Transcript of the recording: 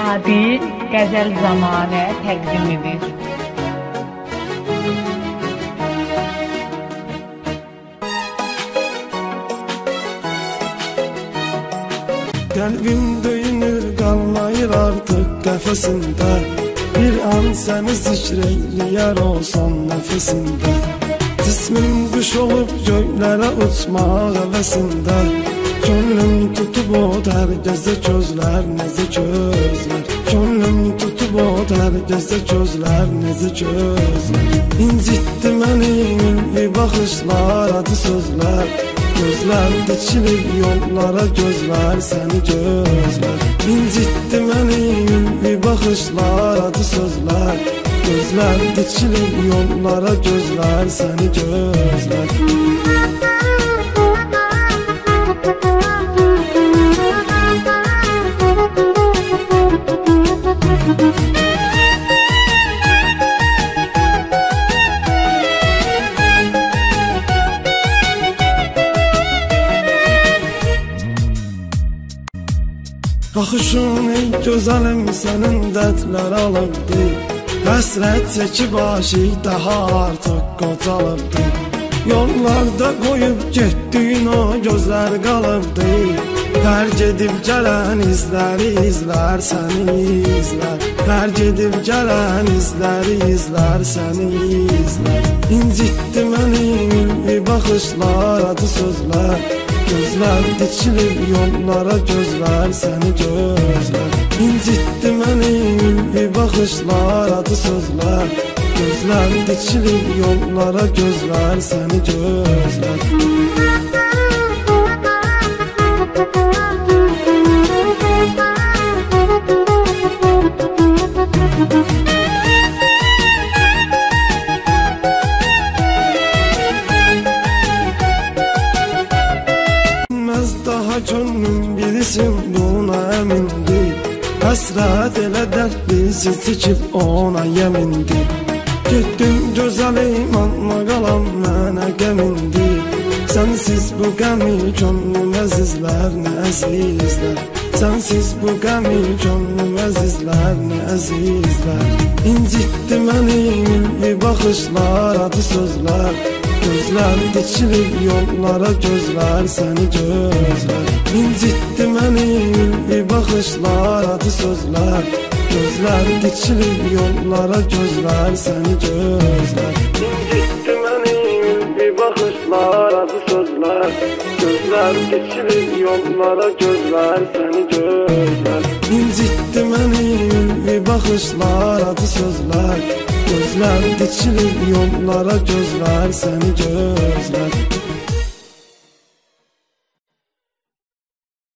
Adil Qəzəl Zamanə təqdim edir. Qəlbim döyünür, qalmayır artıq qəfəsində. Bir an səni zikr eyləyər o son nəfəsində. Cismim quş olub göylərə uçmaq həvəsində. Könlüm tutub o hər gəzə gözlər, necə gözlər. Könlüm tutub o hər gəzə gözlər, necə gözlər. İncitdi məni ülvi baxışlar, adı sözlər. Gözlər dikilib yollara, gözlər səni gözlər. İncitdi məni ülvi baxışlar, adı sözlər. Gözlər dikilib yollara, gözlər səni gözlər. Baxışın ey gözəlim sənin dərdlər alıbdı. Həsrət çəkib aşıq daha artıq qocalıbdı. Yollarda qoyub getdin o gözlər qalıbdı. Hər gedib gələn izləri izlər səni izlər. Hər gedib gələn izləri izlər səni izlər. İncitdi məni ülvi baxışlar, adı sözlər. Gözlər dikilib yollara, gözlər səni gözlər. İncitdi məni ülvi baxışlar, adı sözlər. Gözlər dikilib yollara, gözlər səni gözlər. Daha könlüm bilsin buna əmindir. Həsrət elə dərd bizi çəkib ona yemindir. Getdim gözəlim anma qalam mənə qəmindir. Sənsiz bu qəmi könlüm əzizlər nə əzizlər. Sənsiz bu qəmi könlüm əzizlər nə əzizlər. İncitdi məni ülvi baxışlar, adı sözlər. Gözlər dikilib yollara, gözlər səni gözlər. İncitdi məni ülvi baxışlar, adı sözlər. Gözlər dikilib yollara, gözlər səni gözlər. İncitdi məni ülvi baxışlar, adı sözlər. Gözlər dikilib yollara, gözlər səni gözlər. İncitdi məni ülvi baxışlar, adı sözlər. Gözlər dikilib yollara, gözlər səni gözlər.